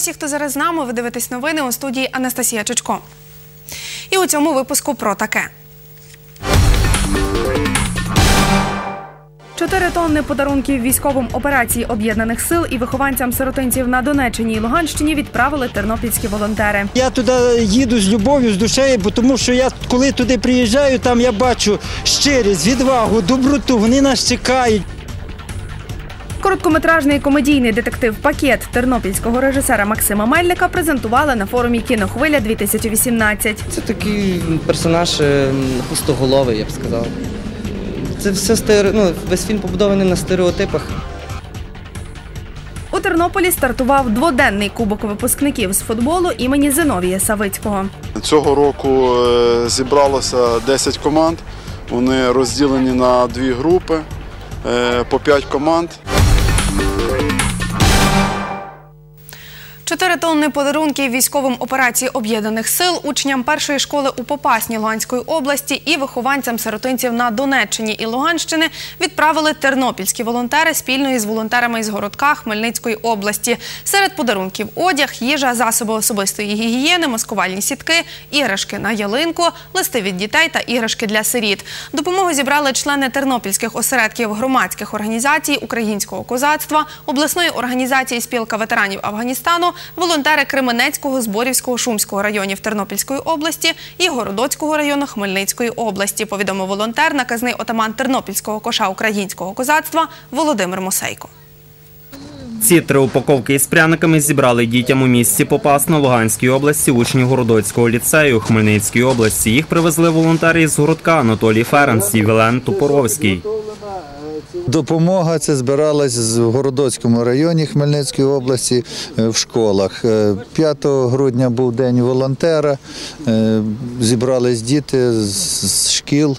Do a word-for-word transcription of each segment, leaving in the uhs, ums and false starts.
усіх, хто зараз з нами. Ви дивитесь новини, у студії Анастасія Чичко. І у цьому випуску про таке. Чотири тонни подарунків військовим операції Об'єднаних сил і вихованцям сиротинців на Донеччині і Луганщині відправили тернопільські волонтери. Я туди їду з любов'ю, з душею, тому що я, коли туди приїжджаю, там я бачу щирість, відвагу, доброту, вони нас чекають. Короткометражний комедійний детектив «Пакет» тернопільського режисера Максима Мельника презентували на форумі «Кінохвиля-дві тисячі вісімнадцять». Це такий персонаж пустоголовий, я б сказав. Це все стере... ну, весь фільм побудований на стереотипах. У Тернополі стартував дводенний кубок випускників з футболу імені Зиновія Савицького. Цього року зібралося десять команд. Вони розділені на дві групи, по п'ять команд. Чотири тонни подарунків військовим операції Об'єднаних сил, учням першої школи у Попасні Луганської області і вихованцям сиротинців на Донеччині і Луганщини відправили тернопільські волонтери спільно із волонтерами із Городка Хмельницької області. Серед подарунків – одяг, їжа, засоби особистої гігієни, маскувальні сітки, іграшки на ялинку, листи від дітей та іграшки для сиріт. Допомогу зібрали члени тернопільських осередків громадських організацій українського козацтва, обласної організації «Спілка ветеранів Афганістану», волонтери Кременецького, Зборівського, Шумського районів Тернопільської області і Городоцького району Хмельницької області, повідомив волонтер, наказний отаман Тернопільського коша українського козацтва Володимир Мосейко. Ці три упаковки із пряниками зібрали дітям у місті Попасна Луганської області учні Городоцького ліцею Хмельницької області. Їх привезли волонтери із Городка Анатолій Ференц і Вілен Топоровський. Допомога це збиралась в Городоцькому районі Хмельницької області в школах. п'ятого грудня був день волонтера, зібрались діти з шкіл,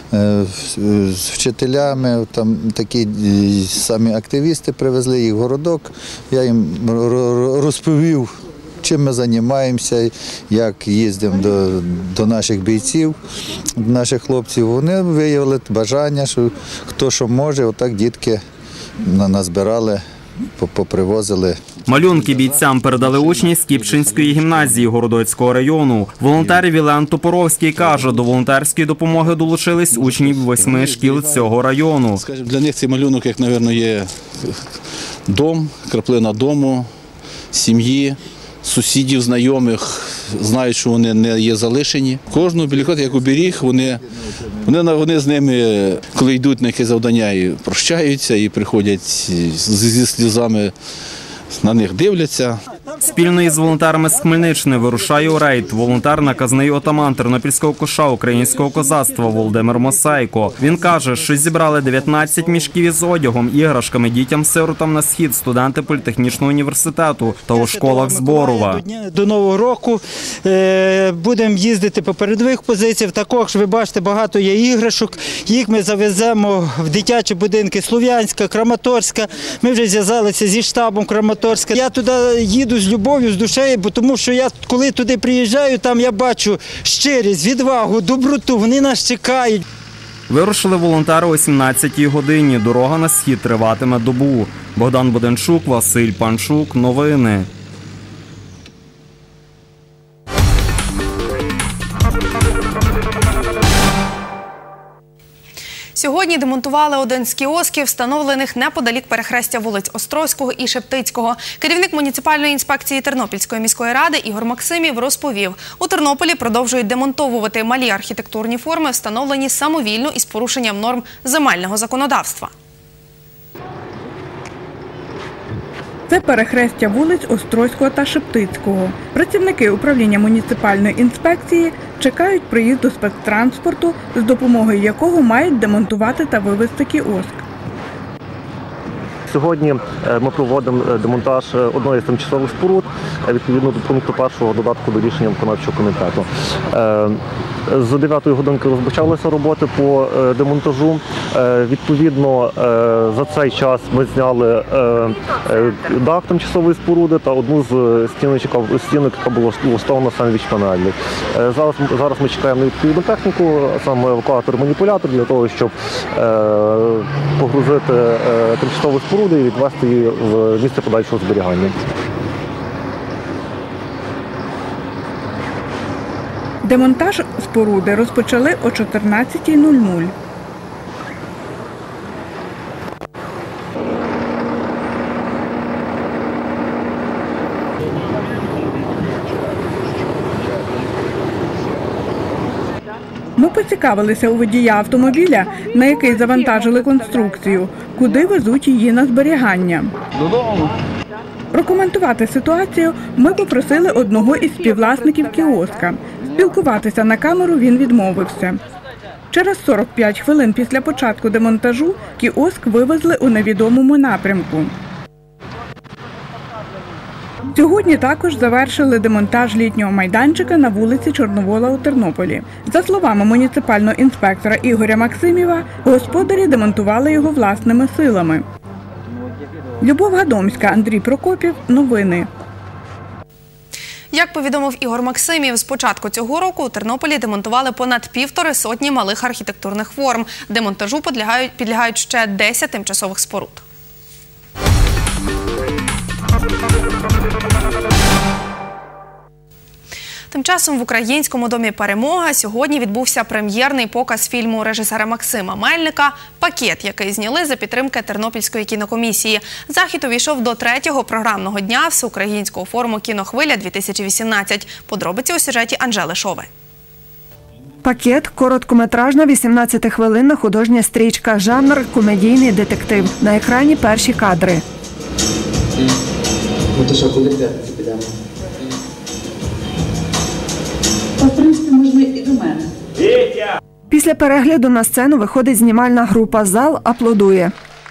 з вчителями, там такі самі активісти привезли їх в Городок. Я їм розповів, чим ми займаємося, як їздимо до, до наших бійців, до наших хлопців. Вони виявили бажання, що хто що може, отак дітки назбирали, попривозили. Малюнки бійцям передали учні з Кіпчинської гімназії Городоцького району. Волонтер Вілен Топоровський каже, до волонтерської допомоги долучились учні восьми шкіл цього району. Для них цей малюнок, як, мабуть, є дом, краплина дому, сім'ї, сусідів, знайомих, знають, що вони не є залишені. Кожного білікота, як оберіг, вони, вони, вони з ними, коли йдуть на якесь завдання, і прощаються, і приходять зі сльозами, на них дивляться. Спільно із волонтерами з Хмельниччини вирушає у рейд волонтер, наказний отаман Тернопільського коша українського козацтва Володимир Мосейко. Він каже, що зібрали дев'ятнадцять мішків із одягом, іграшками дітям-сиротам на схід, студенти політехнічного університету та у школах Зборова. До Нового року будемо їздити по передових позиціях. Також, ви бачите, багато є іграшок. Їх ми завеземо в дитячі будинки Слов'янська, Краматорська. Ми вже зв'язалися зі штабом Краматорська. Я туди їду з любов'ю, з душею, тому що я, коли туди приїжджаю, там я бачу щирість, відвагу, доброту, вони нас чекають. Вирушили волонтери о сімнадцятій годині. Дорога на схід триватиме добу. Богдан Буденчук, Василь Панчук. Новини. Сьогодні демонтували один з кіосків, встановлених неподалік перехрестя вулиць Острозького і Шептицького. Керівник муніципальної інспекції Тернопільської міської ради Ігор Максимів розповів, у Тернополі продовжують демонтовувати малі архітектурні форми, встановлені самовільно із порушенням норм земельного законодавства. Це перехрестя вулиць Острозького та Шептицького. Працівники управління муніципальної інспекції чекають приїзду спецтранспорту, з допомогою якого мають демонтувати та вивезти кіоск. Сьогодні ми проводимо демонтаж одної з тимчасових споруд, відповідно до пункту першого додатку до рішення виконавчого комітету. З дев'ятої годинки розпочалися роботи по демонтажу. Відповідно, за цей час ми зняли дах тимчасової споруди та одну з стінок, яка була влаштована сендвіч-панелі. Зараз, зараз ми чекаємо на відповідну техніку, саме евакуатор-маніпулятор, для того, щоб погрузити тимчасову споруду і відвести її в місце подальшого зберігання. Демонтаж споруди розпочали о чотирнадцятій нуль нуль. Ми поцікавилися у водія автомобіля, на який завантажили конструкцію, куди везуть її на зберігання. Додому. Прокоментувати ситуацію ми попросили одного із співвласників кіоска. Спілкуватися на камеру він відмовився. Через сорок п'ять хвилин після початку демонтажу кіоск вивезли у невідомому напрямку. Сьогодні також завершили демонтаж літнього майданчика на вулиці Чорновола у Тернополі. За словами муніципального інспектора Ігоря Максимєва, господарі демонтували його власними силами. Любов Гадомська, Андрій Прокопів. Новини. Як повідомив Ігор Максимєв, з початку цього року у Тернополі демонтували понад півтори сотні малих архітектурних форм. Демонтажу підлягають, підлягають ще десять тимчасових споруд. Тим часом в Українському домі «Перемога» сьогодні відбувся прем'єрний показ фільму режисера Максима Мельника «Пакет», який зняли за підтримки Тернопільської кінокомісії. Захід увійшов до третього програмного дня Всеукраїнського форуму «Кінохвиля-дві тисячі вісімнадцять». Подробиці у сюжеті Анжели Шови. «Пакет» – короткометражна вісімнадцятихвилинна художня стрічка, жанр – комедійний детектив. На екрані перші кадри. Ну то що, куди підемо? В принципі, можна і до мене. Після перегляду на сцену виходить знімальна група. Зал аплодує.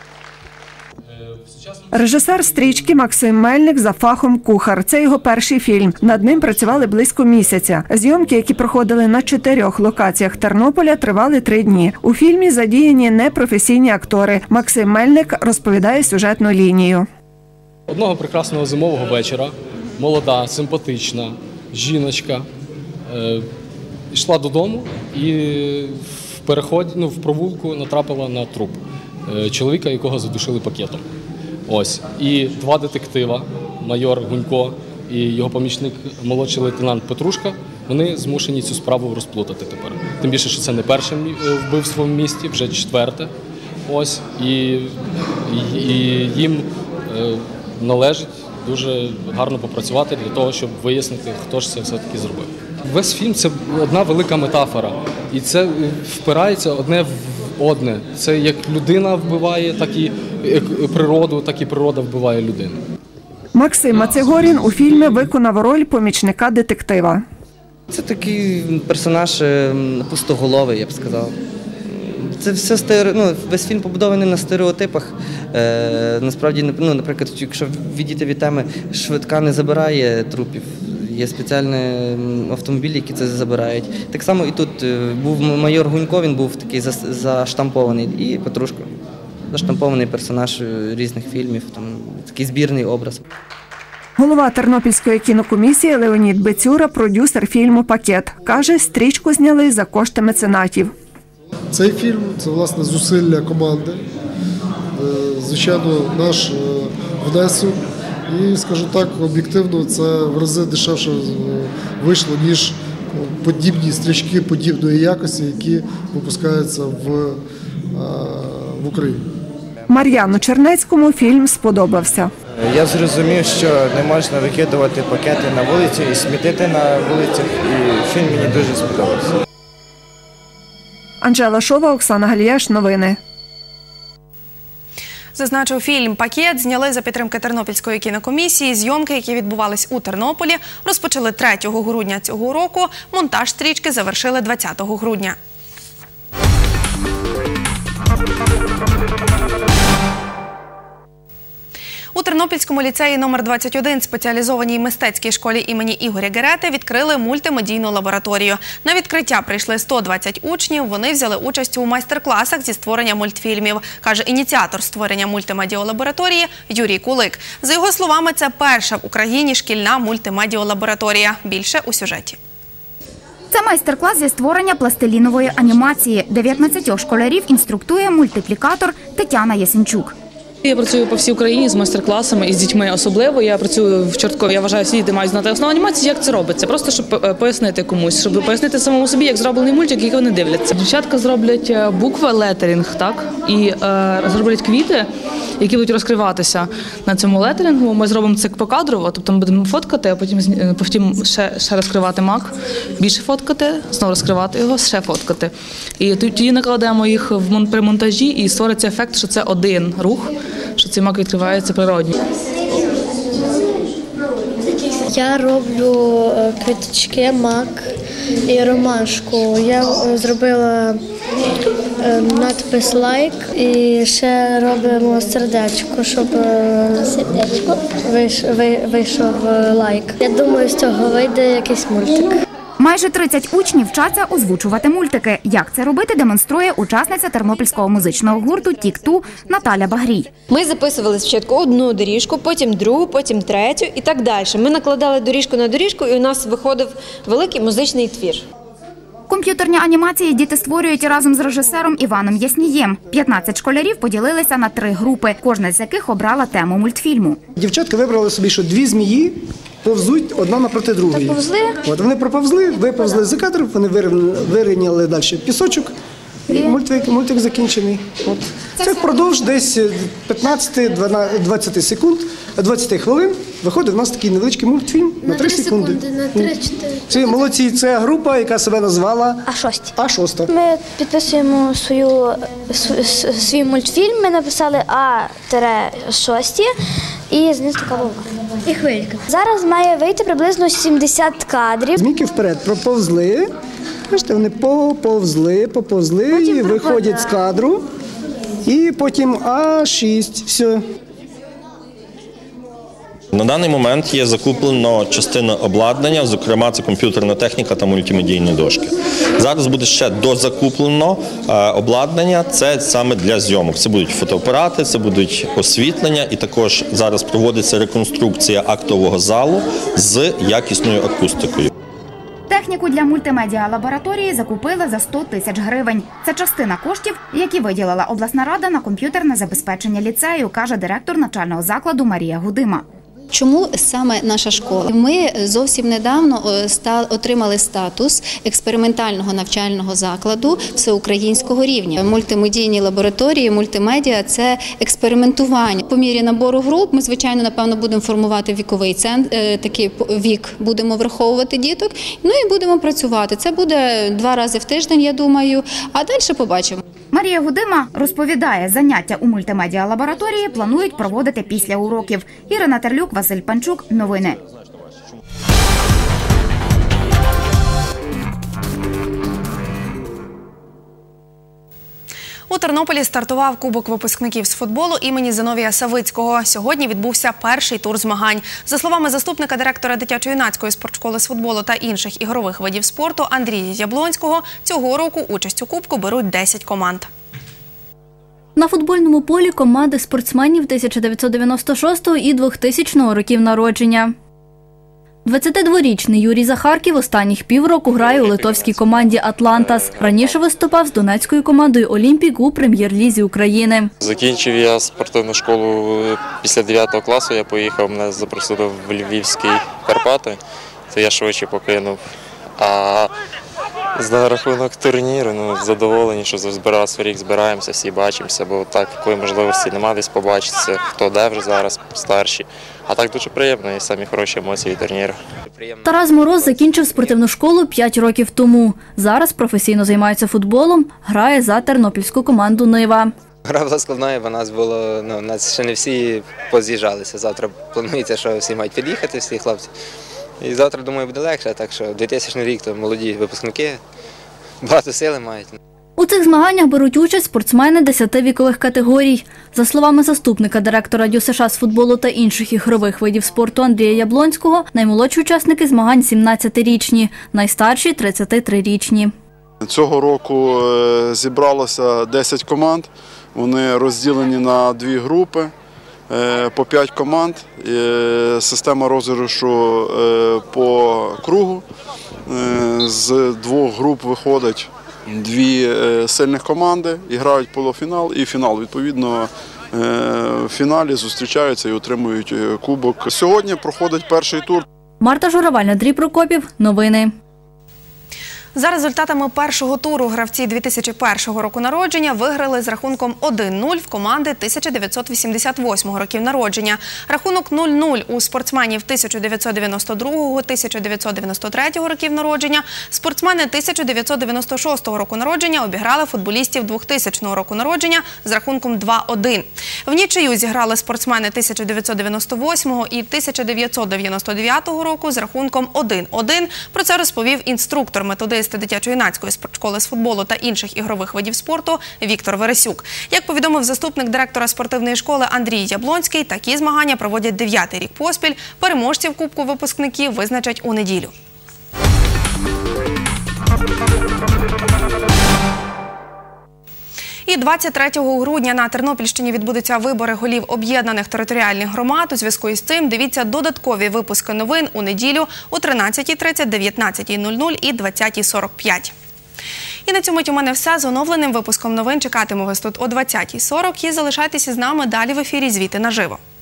Режисер стрічки Максим Мельник за фахом кухар. Це його перший фільм. Над ним працювали близько місяця. Зйомки, які проходили на чотирьох локаціях Тернополя, тривали три дні. У фільмі задіяні непрофесійні актори. Максим Мельник розповідає сюжетну лінію. Одного прекрасного зимового вечора молода, симпатична жіночка е, йшла додому і в переході, ну, в провулку натрапила на труп е, чоловіка, якого задушили пакетом. Ось. І два детектива, майор Гунько і його помічник, молодший лейтенант Петрушка, вони змушені цю справу розплутати тепер. Тим більше, що це не перше вбивство в місті, вже четверте. Ось. І, і, і їм е, належить дуже гарно попрацювати для того, щоб вияснити, хто ж це все-таки зробив. Весь фільм – це одна велика метафора. І це впирається одне в одне. Це як людина вбиває, так і природу, так і природа вбиває людину. Максим Мацегорін у фільмі виконав роль помічника детектива. Це такий персонаж пустоголовий, я б сказав. Це все стерео... ну, весь фільм побудований на стереотипах. Е, насправді, ну, наприклад, якщо відійти від теми, швидка не забирає трупів. Є спеціальні автомобілі, які це забирають. Так само і тут був майор Гунько, він був такий заштампований, і Петрушка. Заштампований персонаж різних фільмів, там, такий збірний образ. Голова Тернопільської кінокомісії Леонід Бецюра, продюсер фільму «Пакет». Каже, стрічку зняли за кошти меценатів. Цей фільм – це, власне, зусилля команди, звичайно, наш внесок. І, скажу так, об'єктивно це в рази дешевше вийшло, ніж подібні стрічки подібної якості, які випускаються в, в Україні. Мар'яну Чернецькому фільм сподобався. Я зрозумів, що не можна викидувати пакети на вулиці і смітити на вулицях, і фільм мені дуже сподобався. Анжела Шова, Оксана Галіяш. Новини. Зазначив, фільм «Пакет» зняли за підтримки Тернопільської кінокомісії. Зйомки, які відбувались у Тернополі, розпочали третього грудня цього року. Монтаж стрічки завершили двадцятого грудня. У Тернопільському ліцеї номер двадцять один спеціалізованій мистецькій школі імені Ігоря Герети відкрили мультимедійну лабораторію. На відкриття прийшли сто двадцять учнів. Вони взяли участь у майстер-класах зі створення мультфільмів, каже ініціатор створення мультимедіалабораторії Юрій Кулик. За його словами, це перша в Україні шкільна мультимедіалабораторія. Більше у сюжеті. Це майстер-клас зі створення пластилінової анімації. дев'ятнадцять школярів інструктує мультиплікатор Тетяна Ясенчук. Я працюю по всій Україні з майстер-класами і з дітьми особливо. Я працюю в Чорткові. Я вважаю, всі діти мають знати основу анімації, як це робиться. Просто щоб пояснити комусь, щоб пояснити самому собі, як зроблений мультик, який вони дивляться. Дівчатка зроблять букви, летерінг, так, і е, зроблять квіти, які будуть розкриватися на цьому летерінгу. Ми зробимо це покадрово, тобто ми будемо фоткати, а потім, потім ще, ще розкривати мак, більше фоткати, знову розкривати його, ще фоткати. І тоді накладемо їх в, при монтажі і створиться ефект, що це один рух, що цей мак відкривається природньо. Я роблю квіточки, мак і ромашку. Я зробила надпис «лайк» і ще робимо сердечко, щоб вийшов лайк. Я думаю, з цього вийде якийсь мультик. Майже тридцять учнів вчаться озвучувати мультики. Як це робити, демонструє учасниця тернопільського музичного гурту «Тік-Ту» Наталя Багрій. Ми записували спочатку одну доріжку, потім другу, потім третю і так далі. Ми накладали доріжку на доріжку і у нас виходив великий музичний твір. Комп'ютерні анімації діти створюють разом з режисером Іваном Яснієм. п'ятнадцять школярів поділилися на три групи, кожна з яких обрала тему мультфільму. Дівчатка вибрали собі, що дві змії повзуть одна напроти другої. От вони проповзли, виповзли з кадру, вони вирівняли далі пісочок, і мультик, мультик закінчений. От. Це впродовж десь п'ятнадцять-двадцять секунд, двадцять хвилин виходить у нас такий невеличкий мультфільм на три секунди. На три-чотири. Це молодці, це група, яка себе назвала А шість. А шість. Ми підписуємо свою, свій мультфільм, ми написали А шість і знизу така вовка. І хвилька. Зараз має вийти приблизно сімдесят кадрів. Змійки вперед проповзли. Бачите, вони поповзли, поповзли, і виходять з кадру, і потім А шість, все. На даний момент є закуплено частина обладнання, зокрема це комп'ютерна техніка та мультимедійні дошки. Зараз буде ще дозакуплено обладнання, це саме для зйомок. Це будуть фотоапарати, це будуть освітлення і також зараз проводиться реконструкція актового залу з якісною акустикою. Техніку для мультимедіа-лабораторії закупили за сто тисяч гривень. Це частина коштів, які виділила обласна рада на комп'ютерне забезпечення ліцею, каже директор навчального закладу Марія Гудима. Чому саме наша школа? Ми зовсім недавно отримали статус експериментального навчального закладу всеукраїнського рівня. Мультимедійні лабораторії, мультимедіа – це експериментування. По мірі набору груп ми, звичайно, напевно, будемо формувати віковий центр, такий вік будемо враховувати діток, ну і будемо працювати. Це буде два рази в тиждень, я думаю, а далі побачимо. Марія Гудима розповідає, заняття у мультимедіа-лабораторії планують проводити після уроків. Ірина Терлюк, Василь Панчук. Новини. У Тернополі стартував Кубок випускників з футболу імені Зиновія Савицького. Сьогодні відбувся перший тур змагань. За словами заступника директора дитячо-юнацької спортшколи з футболу та інших ігрових видів спорту Андрія Яблонського, цього року участь у Кубку беруть десять команд. На футбольному полі команди спортсменів тисяча дев'ятсот дев'яносто шостого і двохтисячного років народження. двадцятидворічний Юрій Захарків останніх півроку грає у литовській команді «Атлантас». Раніше виступав з донецькою командою «Олімпік» у прем'єр-лізі України. Закінчив я спортивну школу після дев'ятого класу, я поїхав, мене запросили в Львівські Карпати, то я швидше покинув. А за рахунок турніру, ну, задоволені, що збирався рік, збираємося, всі бачимося, бо так такої можливості немає десь побачитися, хто де вже зараз, старші. А так дуже приємно і самі хороші емоції від турніру. Тарас Мороз закінчив спортивну школу п'ять років тому. Зараз професійно займається футболом, грає за тернопільську команду «Нива». Гра була складною, бо нас було, ну, нас ще не всі поз'їжджалися. Завтра планується, що всі мають під'їхати, всі хлопці. І завтра, думаю, буде легше, так що двохтисячний рік, то молоді випускники, багато сили мають. У цих змаганнях беруть участь спортсмени десяти вікових категорій. За словами заступника директора ДЮСШ з футболу та інших ігрових видів спорту Андрія Яблонського, наймолодші учасники змагань сімнадцятирічні, найстарші – тридцятитрирічні. Цього року зібралося десять команд, вони розділені на дві групи. По п'ять команд, система розіграшу по кругу. З двох груп виходять дві сильних команди і грають полуфінал і фінал. Відповідно, в фіналі зустрічаються і отримують кубок. Сьогодні проходить перший тур. Марта Журавель, Андрій Прокопів. Новини. За результатами першого туру гравці дві тисячі першого року народження виграли з рахунком один нуль в команди тисяча дев'ятсот вісімдесят восьмого років народження. Рахунок нуль нуль у спортсменів тисяча дев'ятсот дев'яносто другого - тисяча дев'ятсот дев'яносто третього років народження. Спортсмени тисяча дев'ятсот дев'яносто шостого року народження обіграли футболістів двохтисячного року народження з рахунком два один. В нічию зіграли спортсмени тисяча дев'ятсот дев'яносто восьмого і тисяча дев'ятсот дев'яносто дев'ятого року з рахунком один один. Про це розповів інструктор методист дитячо-юнацької спортшколи з футболу та інших ігрових видів спорту Віктор Вересюк. Як повідомив заступник директора спортивної школи Андрій Яблонський, такі змагання проводять дев'ятий рік поспіль. Переможців Кубку випускників визначать у неділю. І двадцять третього грудня на Тернопільщині відбудуться вибори голів об'єднаних територіальних громад. У зв'язку із цим дивіться додаткові випуски новин у неділю о тринадцятій тридцять, дев'ятнадцятій нуль нуль і двадцятій сорок п'ять. І на цьому у мене все. З оновленим випуском новин чекатиму вас тут о двадцятій сорок. І залишайтеся з нами далі в ефірі «Звіти наживо».